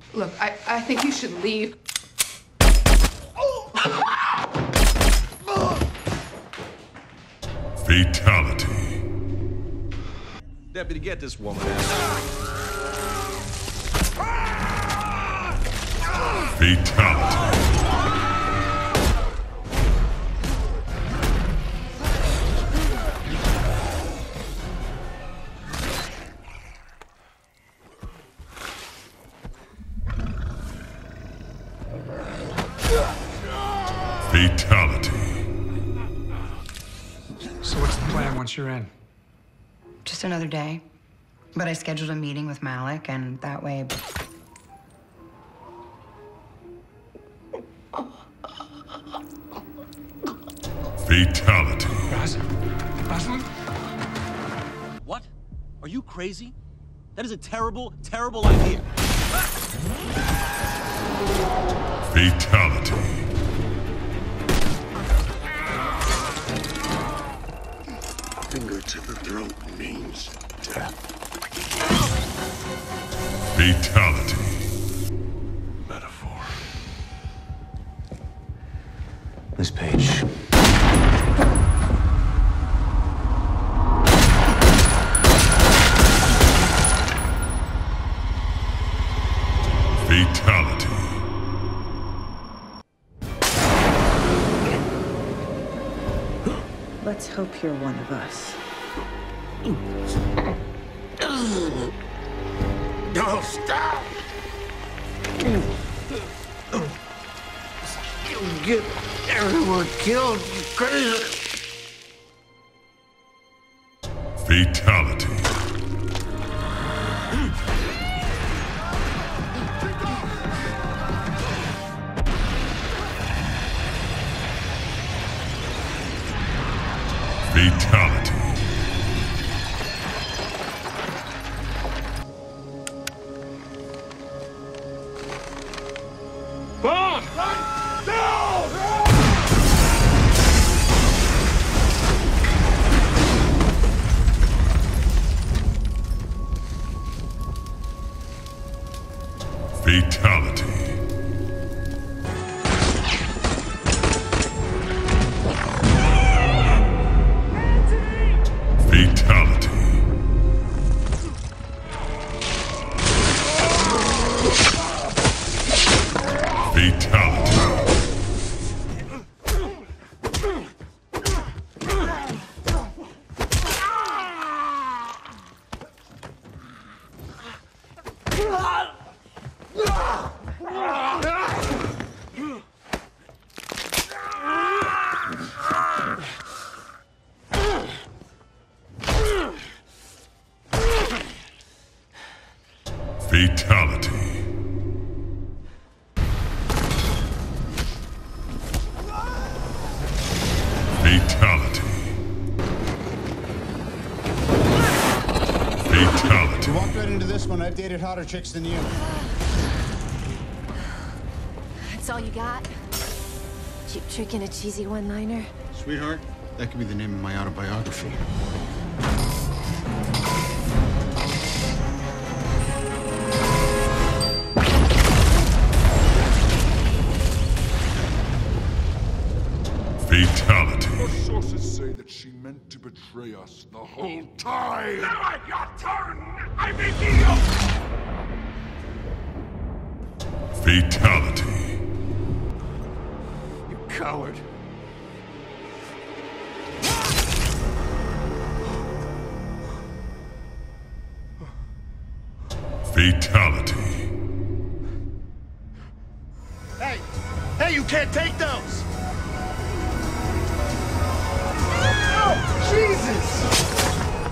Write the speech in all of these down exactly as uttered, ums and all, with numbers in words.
Look, I, I think you should leave. Fatality. Deputy, get this woman. Fatality. Fatality. So what's the plan once you're in? Just another day. But I scheduled a meeting with Malik, and that way... Fatality. Raz? Rosalind? What? Are you crazy? That is a terrible, terrible idea. Fatality. Finger to the throat means death. Fatality. Metaphor. This page. Fatality. Let's hope you're one of us. Don't stop! You'll get everyone killed, you crazy! Fatality. Fatality. Bomb! No! Fatality. Fatality. Fatality. Fatality. Fatality. Fatality. You walked right into this one. I've dated hotter chicks than you. That's all you got? Cheap trick and a cheesy one-liner? Sweetheart, that could be the name of my autobiography. Fatality. Our sources say that she meant to betray us the whole time. Now at your turn, I reveal. Fatality. You coward. Fatality. Hey! Hey, you can't take those! Oh, Jesus!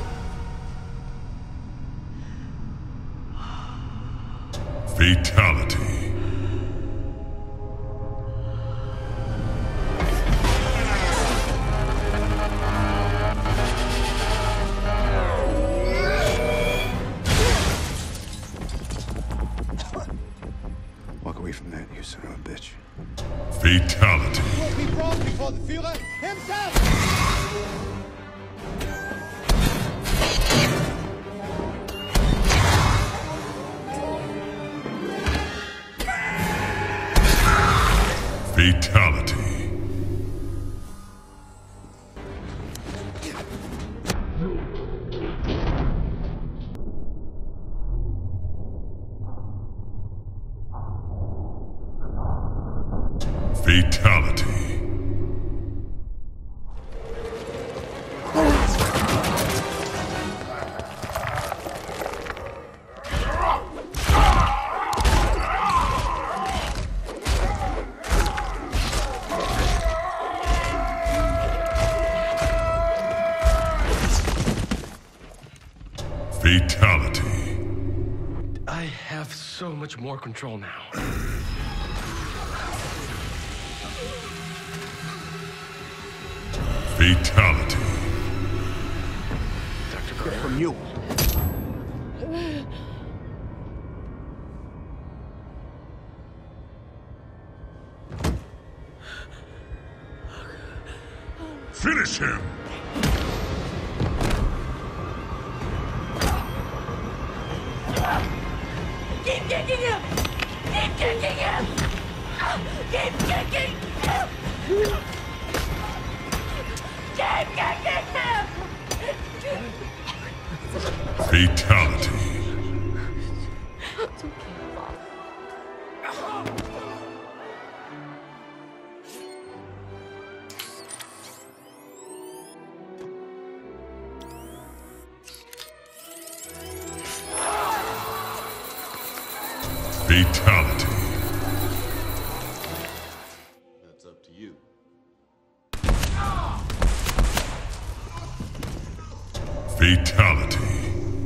Fatality. Walk away from that, you son of a bitch. Fatality. Will be brought before the Führer himself! Fatality. I have so much more control now. Fatality. Doctor Carter. From you. Finish him! Keep kicking him! Keep kicking him! Keep kicking him! Keep kicking him! Fatality. It's okay, Bob. Fatality. That's up to you. Fatality.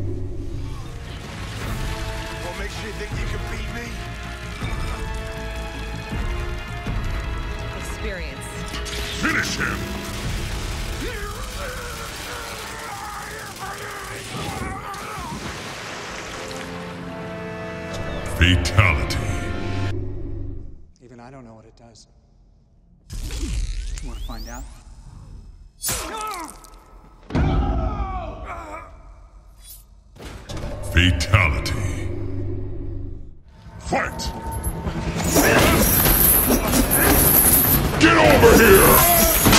What makes you think you can beat me? Experience. Finish him! Fatality. Even I don't know what it does. You want to find out? Fatality. Fight! Get over here!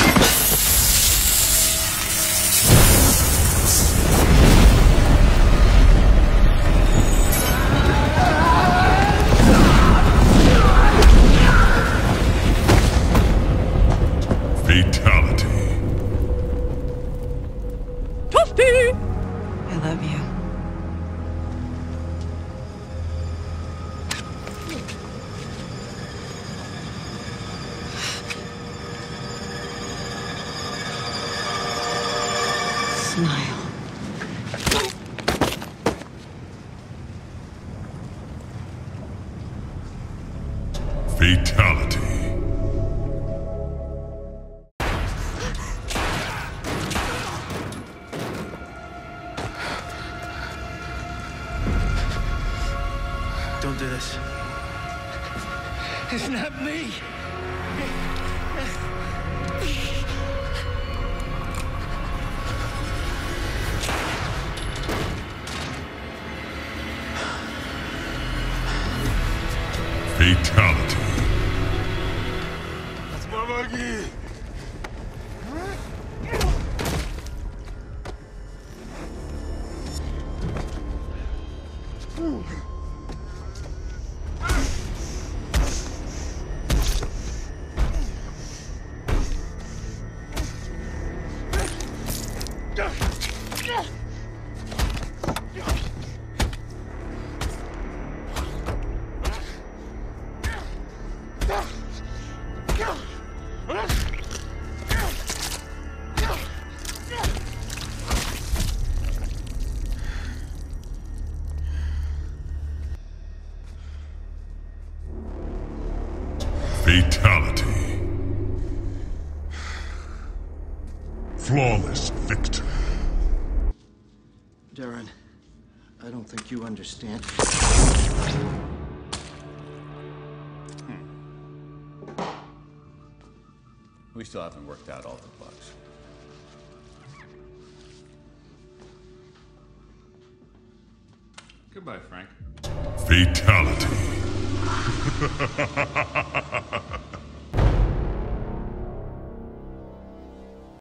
Fatality. Toasty! I love you. Smile. Fatality. Don't do this. It's not me. Fatality. That's my monkey. Fatality. Flawless victory. Darren, I don't think you understand. We still haven't worked out all the bugs. Goodbye, Frank. Fatality.